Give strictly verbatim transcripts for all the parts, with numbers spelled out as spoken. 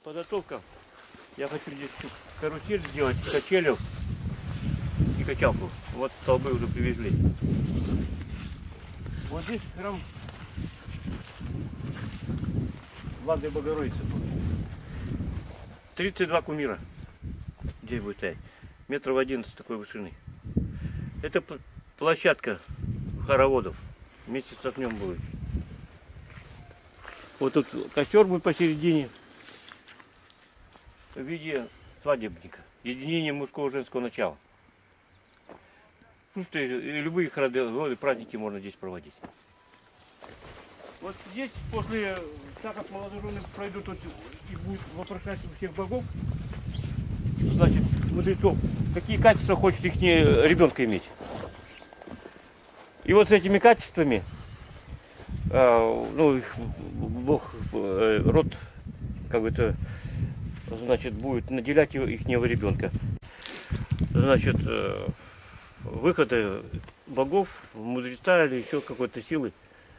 Подготовка. Я хочу здесь карусель сделать, качелю и качалку. Вот столбы уже привезли. Вот здесь храм Влады Богородицы. тридцать два кумира. Здесь будет стоять. Метров одиннадцать такой вышины. Это площадка хороводов. Вместе с огнем будет. Вот тут костер будет посередине. В виде свадебника. Единение мужского и женского начала. Ну что, любые хороводы, праздники можно здесь проводить. Вот здесь, после, так как молодожены пройдут вот, и будет вопрошать всех богов, значит, мудрецов, какие качества хочет их ребенка иметь. И вот с этими качествами, э, ну, их Бог, э, род, как бы это, значит, будет наделять его, ихнего ребенка. Значит, э, выходы богов, мудреца или еще какой-то силы,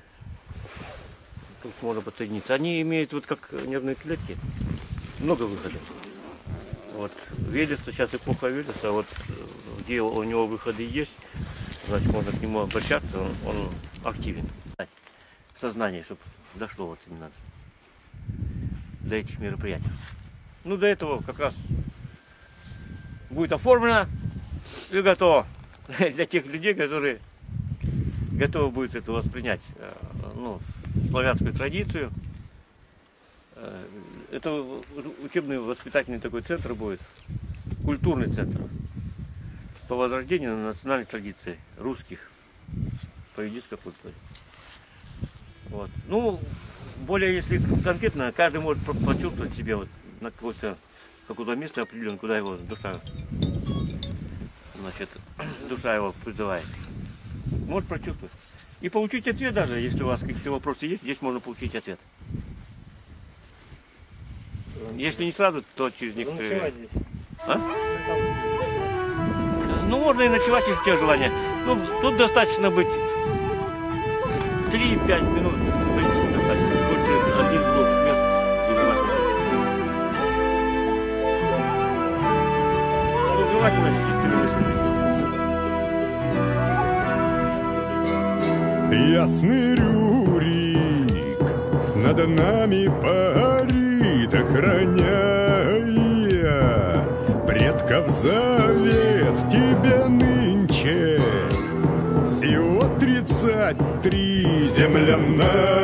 тут можно подсоединиться. Они имеют вот как нервные клетки, много выходов. Вот Велеса, сейчас эпоха Велеса, вот где у него выходы есть, значит, можно к нему обращаться, он, он активен. Сознание, чтобы дошло вот именно до этих мероприятий. Ну, до этого как раз будет оформлено и готово для тех людей, которые готовы будут это воспринять, ну, славянскую традицию. Это учебный воспитательный такой центр будет, культурный центр по возрождению национальной традиции русских, по ведической культуре. Вот. Ну, более если конкретно, каждый может почувствовать себе вот на какое-то какое-то место определенное, куда его душа, значит, душа его призывает. Может прочувствовать. И получить ответ даже, если у вас какие-то вопросы есть, здесь можно получить ответ. Если не сразу, то через некоторые... Ночевать здесь? А? Ну, можно и ночевать, если у тебя желание. Ну, тут достаточно быть три-пять минут, в принципе, достаточно. Больше один-двух мест желательно. Ну, желательно чистыми мыслями. Ясный Рюрик над нами парит, охраняя предков завет тебе нынче. Всего тридцать три землям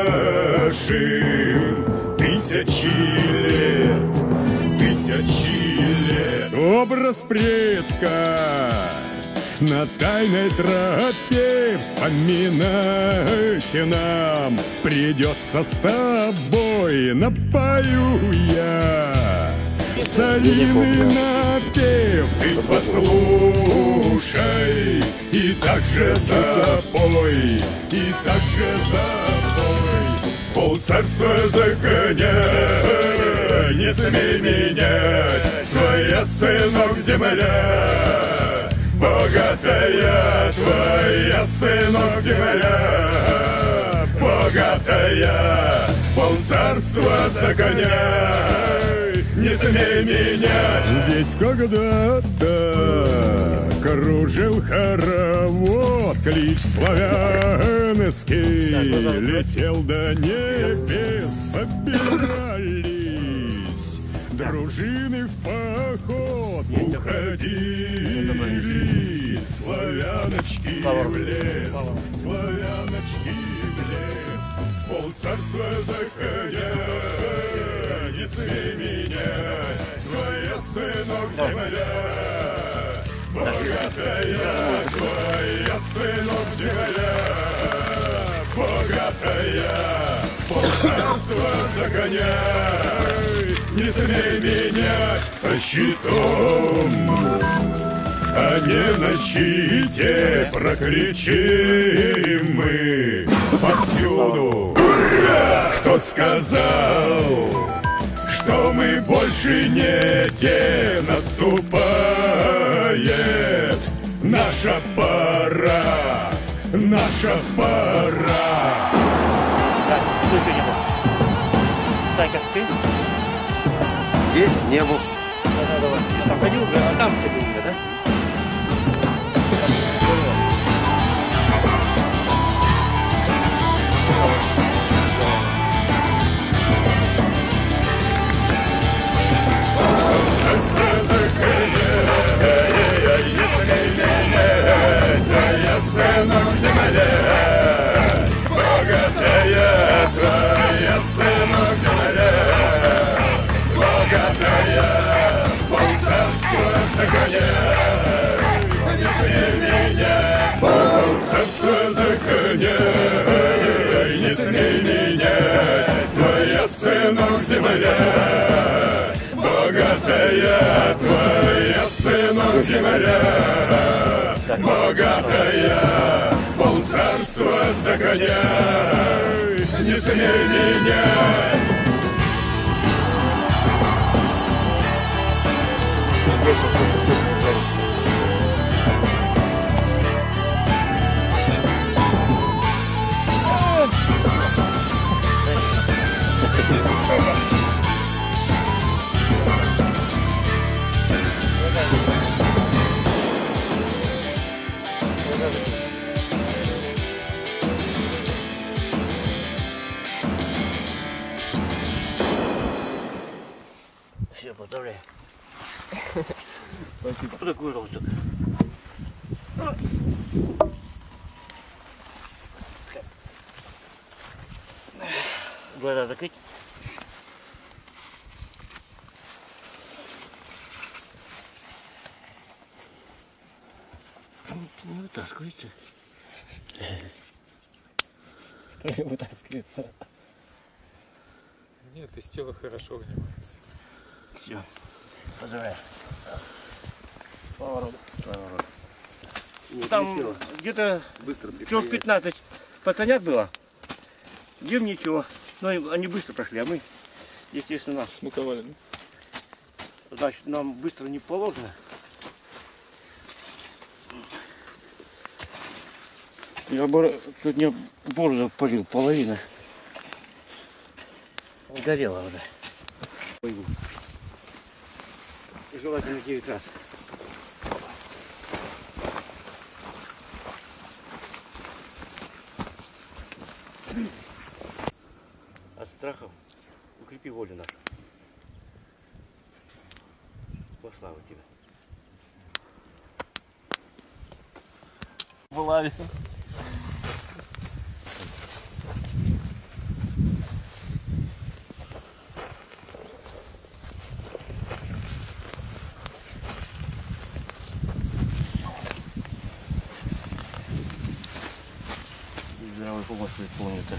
нашим, тысячи лет, тысячи лет. Образ предка на тайной тропе вспоминать нам придется с тобой. Напою я старинный напев, ты послушай и также запой, и также запой. Полцарства за коня не смей менять, твоя, сынок, земля богатая, твоя, сынок, земля богатая. Полцарства за коня не смей менять. Здесь когда-то кружил хоровод, клич славянский летел до небес, собирались дружины в поход, уходили славяночки в лес, славяночки в лес. Полцарства за коня не смей менять, твоя, сынок, земля богатая, твоя, сынок, земля богатая. Полцарства за коня не смей менять. Со щитом, а не на щите, прокричим мы повсюду. Кто сказал, что мы больше не те, наступает наша пора, наша пора. Так, слушай, не так, как ты? Здесь не был. Там ходил, а там ходил, да? Царство загоняй, не смей менять, твоя сынок земля. Богатая твоя сынок земля, богатая, полцарства загоняй, не смей менять. Все, поздравляю. Спасибо. Кто такой росток? Глаза закрыть. Не вытаскивайте. Не вытаскивается. Нет, из тела хорошо вынимается. Все. Поздравляю. Поворот. Поворот. Там где-то часов пятнадцать пацанят было. Им ничего. Но они быстро прошли, а мы, естественно, Смуковали. значит, нам быстро не положено. Я бы сегодня бороду полил, половина. Горела вода. Желательно девять раз. От страхов укрепи волю нашу. Во славу тебе. В лаве. Здравый помощник исполнится.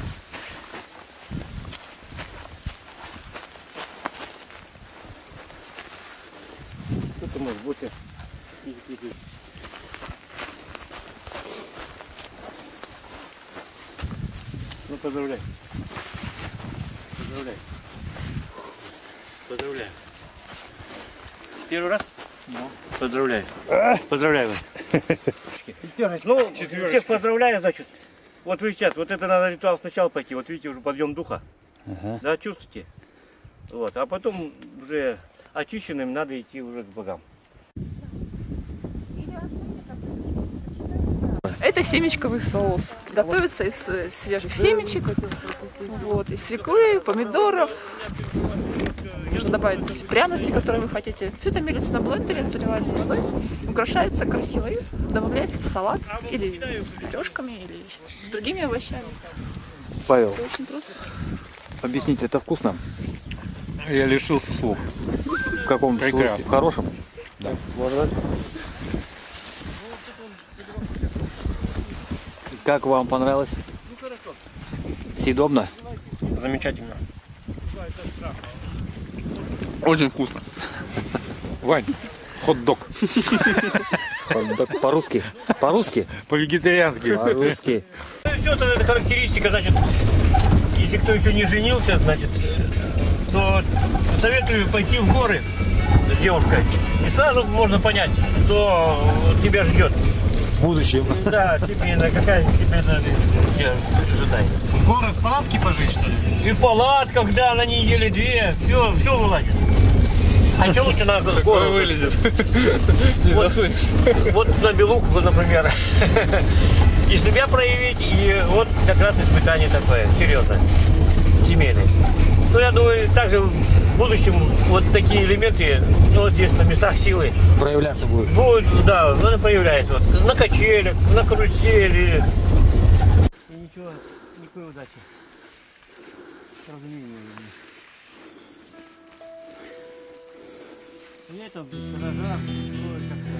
Что-то может быть. Ну, поздравляй. Поздравляй. Поздравляю. Первый раз? Да. Поздравляю. Поздравляю вас. Ну, всех поздравляю, значит. Вот вы сейчас, вот это надо ритуал сначала пойти. Вот видите, уже подъем духа. Ага. Да, чувствуете? Вот, а потом уже очищенным надо идти уже к богам. Это семечковый соус. Готовится из э, свежих семечек, вот, из свеклы, помидоров. Можно добавить пряности, которые вы хотите. Все это мелится на блендере, заливается водой, украшается красиво и добавляется в салат или с пирожками, или с другими овощами. Павел, Это очень просто. объясните, это вкусно? Я лишился слух. В каком Прекрасно. смысле? В хорошем? Да. Можно? Как вам понравилось? Съедобно? Замечательно. Очень вкусно. Вань, хот-дог. Хот-дог по-русски? По-русски? По-вегетариански. По-русски. Все это, это характеристика, значит, если кто еще не женился, значит, то советую пойти в горы с девушкой. И сразу можно понять, что тебя ждет. В будущем. Да, тебе на какая тебе на ожидает. В горы в палатке пожить, что ли? И в палатках, да, на неделе две, все, все вылазит. А что лучше на гору вылезет. Не Вот. засунешь. Вот на белуху, например. И себя проявить, и вот как раз испытание такое, серьезное, семейное. Ну, я думаю, также в будущем вот такие элементы, ну, вот здесь на местах силы, Проявляться будет. будут, да, ну, появляется вот на качелях, на карусели. И ничего, никакой удачи. Разумение. Летом без гаража, ну, как-то.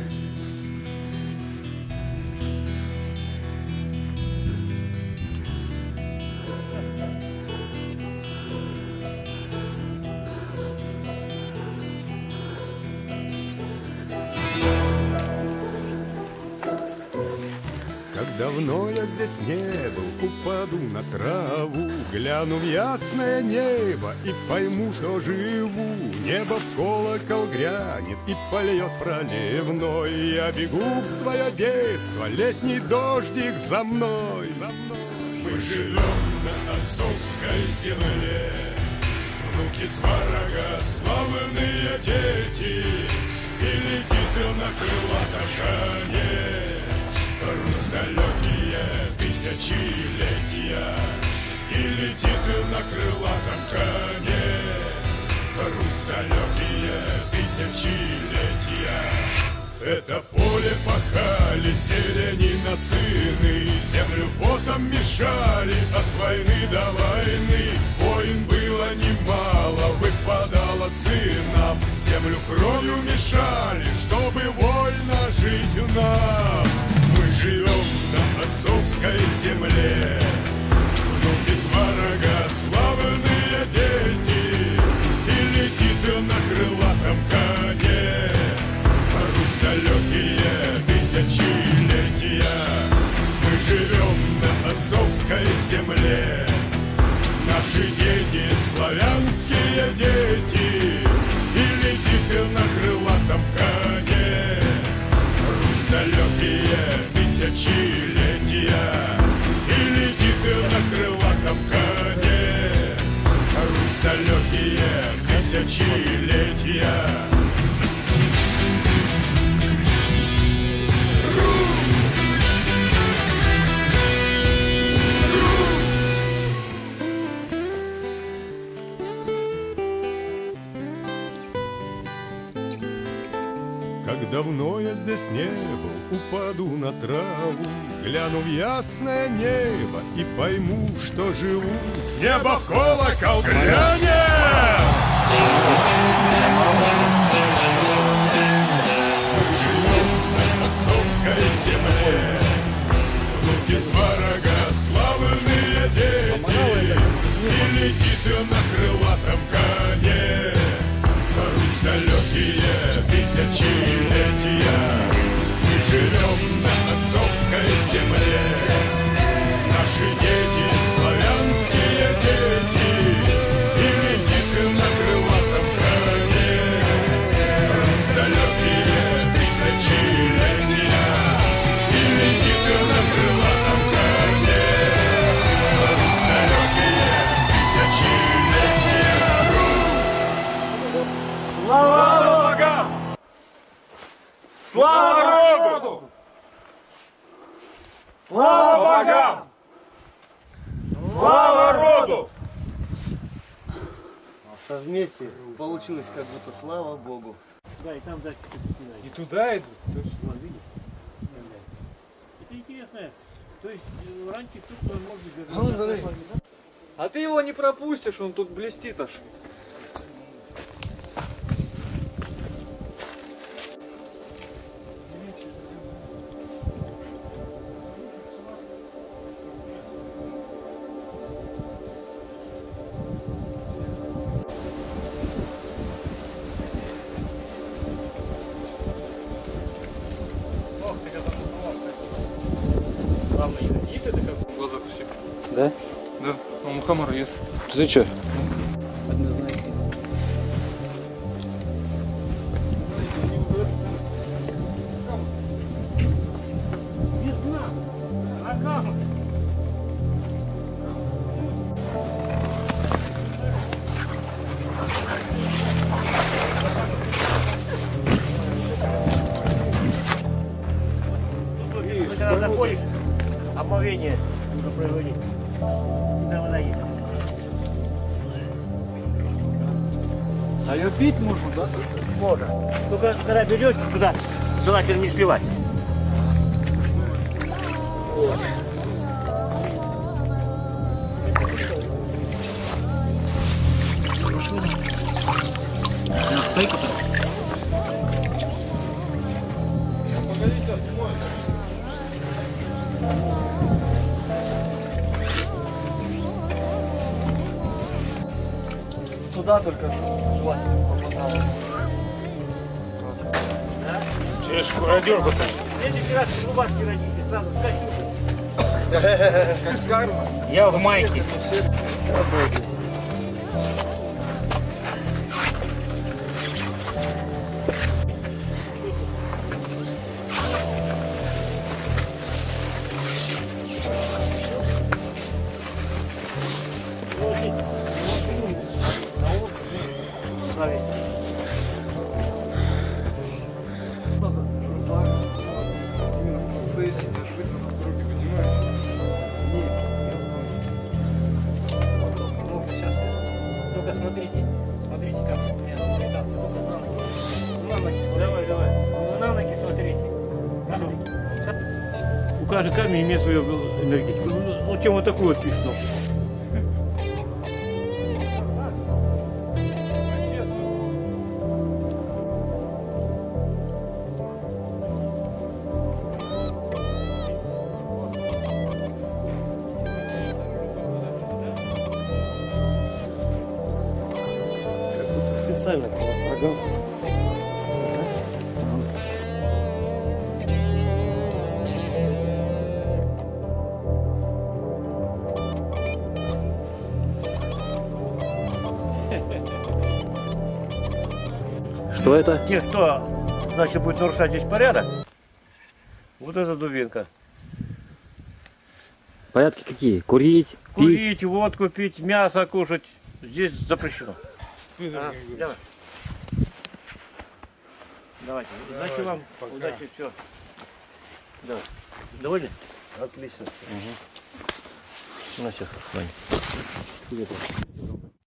Как давно я здесь не был, упаду на траву, гляну в ясное небо и пойму, что живу. Небо в колокол грянет и польет проливной. Я бегу в свое детство, летний дождик за мной. Мы живем на отцовской земле, внуки сварога, славные дети, и летит на крылатом коне. Русь далекие тысячелетия, и летит на крылатом коне. Русь далекие тысячелетия. Это поле пахали селянина сыны, землю потом мешали от войны до войны. Войн было немало, выпадало сынам, землю кровью мешали, чтобы вольно жить нам. Мы живем на отцовской земле, внуки сварога, славные дети, и летит на крылатом коне. Русь далекие тысячелетия. Мы живем на отцовской земле, наши дети, славянские дети, и летит на крылатом коне. Русь далекие тысячелетия, и летит на крылатом коне. Русь далекие тысячелетия. Как давно я здесь не был, упаду на траву, гляну в ясное небо и пойму, что живу. Небо в колокол грянет! Мы живем на отцовской земле, внуки сварога, славные дети, и летит на крылатом коне. Русь далекие тысячелетия. Мы живем на отцовской земле, наши дети, славянские дети, и летит на крылатом коне. Русь далекие тысячелетия, и летит на крылатом коне. Русь далекие тысячелетия. Слава богам! Слава народу! Слава богам! Слава роду! А вместе получилось как будто слава Богу. Да, и там дальше. И туда иду. Вот, видишь? Это интересно. То есть э, раньше тут может быть... А ты его не пропустишь, он тут блестит аж. Глаза все. Да? Да, а мухомор ест. Ты что? когда заходишь, омовение нужно производить. Когда вода есть. А ее пить можно, да? Можно. Только когда берете туда, желательно не сливать. Вот. Стейку-то? Туда только что желательно попадало. Через шкуродерку. Следующий раз в рубашке родите, сразу скачу. Я в майке. Ну-ка, смотрите. Смотрите, как у меня светаться. На ноги. На ноги. Давай, давай. Ну, на ноги смотрите. На ноги. У каждого камня имеет свою энергетику. Ну, чем вот такую вот пишет. Специально строгал. Что это? Те, кто, значит, будет нарушать здесь порядок, вот эта дубинка. Порядки какие? Курить, пить? Курить, водку пить, мясо кушать, здесь запрещено. А, давай. Давайте. Удачи вам. Пока. Удачи, все. Давай. Довольны? Отлично. Ну все, хватит.